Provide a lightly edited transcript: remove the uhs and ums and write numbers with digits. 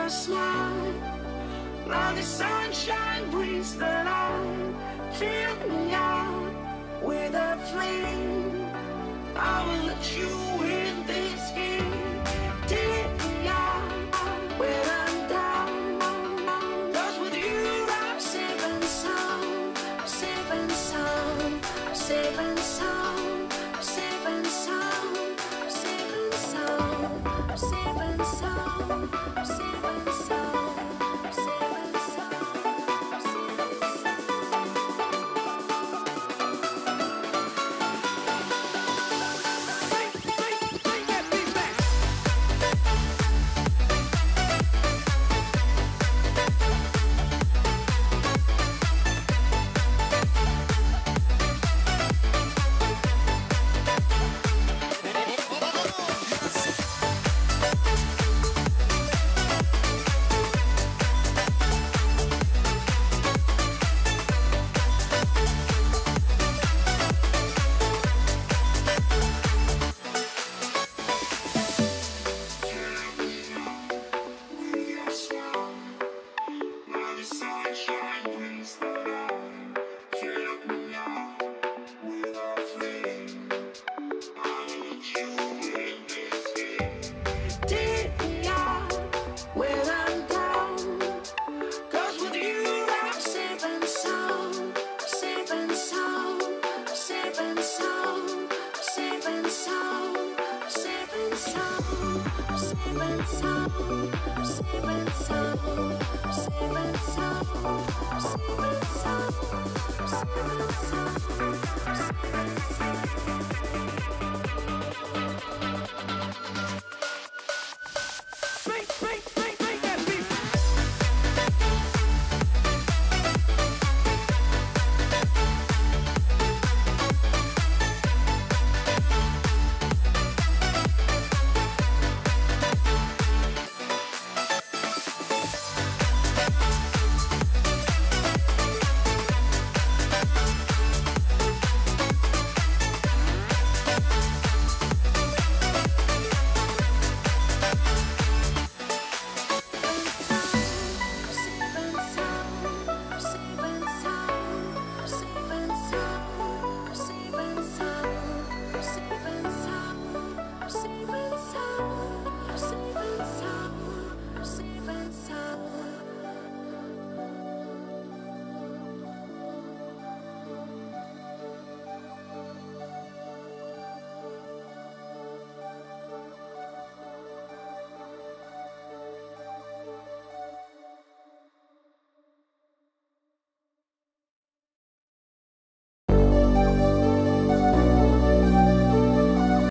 your smile, like the sunshine brings the light. Fill me out with a flame. I will let you in this game. Take me out when I'm down. 'Cause with you I'm safe and sound, safe and sound, safe and sound, safe and sound, safe and sound, safe and sound, safe and sound, safe and sound.